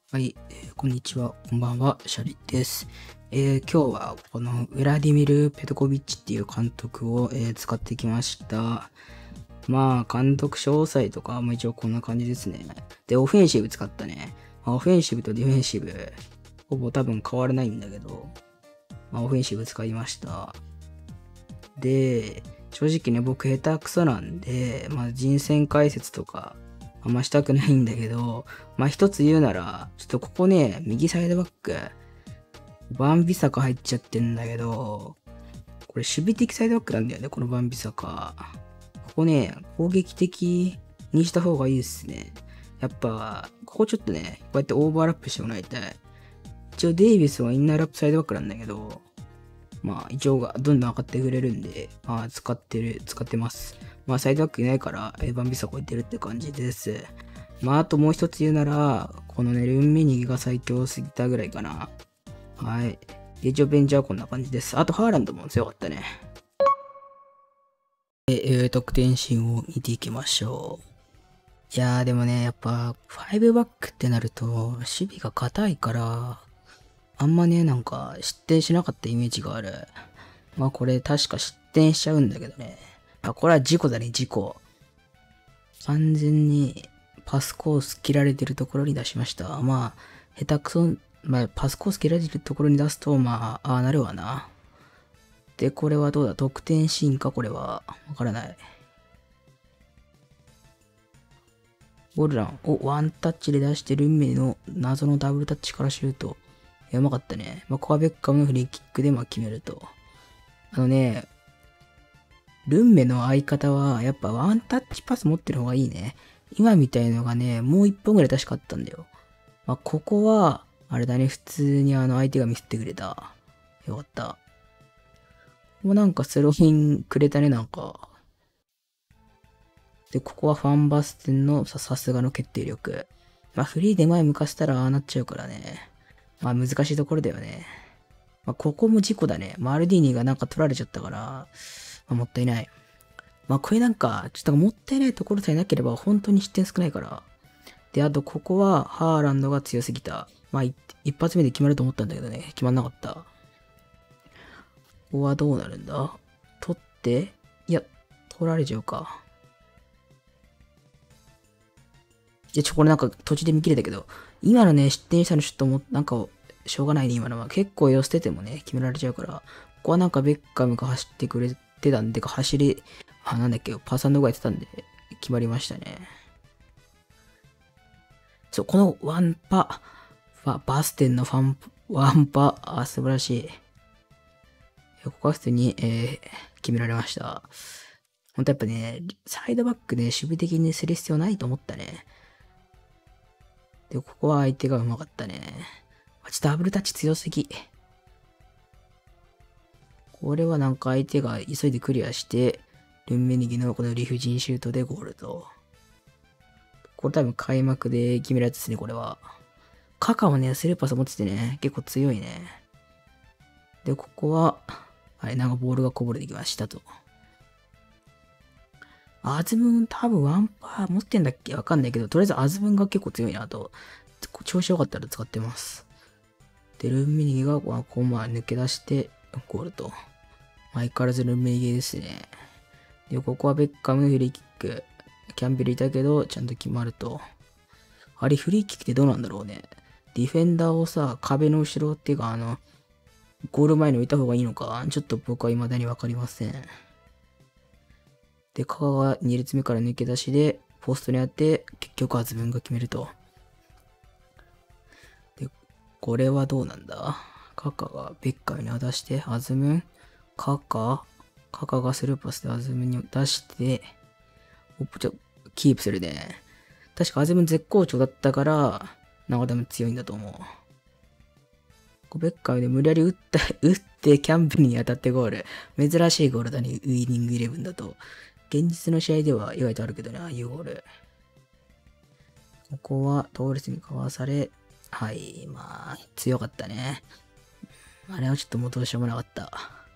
はい、こんにちは、こんばんは、シャリです。今日はこのウラディミル・ペトコビッチっていう監督を、使ってきました。まあ、監督詳細とかも一応こんな感じですね。で、オフェンシブ使ったね。オフェンシブとディフェンシブ、ほぼ多分変わらないんだけど、オフェンシブ使いました。で、正直ね、僕下手くそなんで、人選解説とか、あんましたくないんだけど、一つ言うなら、ちょっとここね、右サイドバック、バンビサカ入っちゃってんだけど、これ守備的サイドバックなんだよね、このバンビサカ。ここね、攻撃的にした方がいいですね。やっぱ、ここちょっとね、こうやってオーバーラップしてもらいたい。一応デイビスはインナーラップサイドバックなんだけど、一応がどんどん上がってくれるんで、使ってます。サイドバックいないから、バンビサカ置いてるって感じです。あともう一つ言うなら、このね、ルンメニギが最強すぎたぐらいかな。はい。一応ベンチはこんな感じです。あと、ハーランドも強かったね。得点シーンを見ていきましょう。いやーでもね、やっぱ、5バックってなると、守備が硬いから、あんまね、なんか、失点しなかったイメージがある。これ確か失点しちゃうんだけどね。これは事故だね、事故。完全にパスコース切られてるところに出しました。下手くそ、パスコース切られてるところに出すと、ああなるわな。で、これはどうだ得点シーンかこれは。わからない。ゴルランをワンタッチで出してルンメの謎のダブルタッチからシュート。うまかったね。ここはベッカムのフリーキックで決めると。ルンメの相方はやっぱワンタッチパス持ってる方がいいね。今みたいのがね、もう一本ぐらい確かあったんだよ。ここは、あれだね、普通に相手が見せてくれた。よかった。もうなんかスローインくれたね、なんか。で、ここはファンバステンのさすがの決定力。フリーで前向かせたらああなっちゃうからね。難しいところだよね。ここも事故だね。マルディーニがなんか取られちゃったから、もったいない。これなんか、ちょっともったいないところさえなければ本当に失点少ないから。で、あとここはハーランドが強すぎた。一発目で決まると思ったんだけどね、決まんなかった。ここはどうなるんだ取って、いや、取られちゃうか。これなんか途中で見切れたけど、今のね、失点したのちょっとなんか、しょうがないね、今のは。結構寄せててもね、決められちゃうから。ここはなんかベッカムが走ってくれてたんで、なんだっけ、パーサンドがやってたんで、決まりましたね。そう、このワンパ、バステンのワンパ、素晴らしい。ここは普通に、決められました。ほんとやっぱね、サイドバックね、守備的にする必要ないと思ったね。で、ここは相手がうまかったね。ちょっとダブルタッチ強すぎ。これはなんか相手が急いでクリアして、ルンメニギのこの理不尽シュートでゴールと。これ多分開幕で決めるやつですね、これは。カカはね、スルーパス持っててね、結構強いね。で、ここは、はい、なんかボールがこぼれてきましたと。アズムン多分ワンパー持ってんだっけわかんないけど、とりあえずアズムンが結構強いなと。調子良かったら使ってます。で、ルンミニギがこう抜け出してゴールと。相変わらずルンミニギですね。で、ここはベッカムのフリーキック。キャンベルいたけど、ちゃんと決まると。あれ、フリーキックってどうなんだろうね。ディフェンダーをさ、壁の後ろっていうか、ゴール前に置いた方がいいのか、ちょっと僕は未だにわかりません。で、カカが2列目から抜け出しで、ポストに当て、結局は自分が決めると。で、これはどうなんだカカがベッカーに渡して、アズムン、カカがスルーパスでアズムンに出して、キープするね。確かアズムン絶好調だったから、なんか多分強いんだと思う。ベッカーで無理やり打ってキャンプに当たってゴール。珍しいゴールだね、ウイニングイレブンだと。現実の試合では意外とあるけどね、ああいうゴール。ここはトーレスにかわされ、はい、強かったね。あれはちょっともうどうしようもなかった。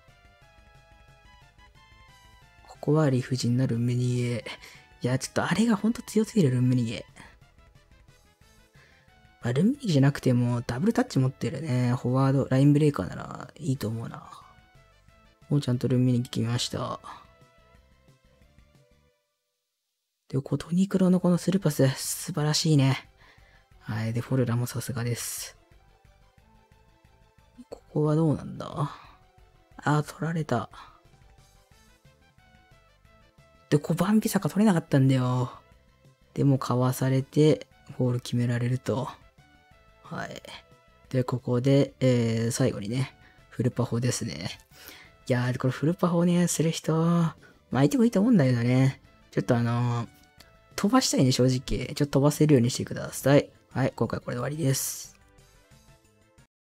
ここは理不尽なルンメニゲ。いや、ちょっとあれがほんと強すぎるルンメニゲ。 まあ、ルミニじゃなくても、ダブルタッチ持ってるね、フォワード、ラインブレーカーならいいと思うな。もうちゃんとルミニ決めました。で、トニクロのこのスルーパス、素晴らしいね。はい。で、フォルラもさすがです。ここはどうなんだ？取られた。で、バンビサカ取れなかったんだよ。でも、かわされて、ゴール決められると。はい。で、ここで、最後にね、フルパフォですね。いやー、これフルパフォね、する人、まあ、相手もいいと思うんだけどね。ちょっと飛ばしたいね、正直。ちょっと飛ばせるようにしてください。はい、今回これで終わりです。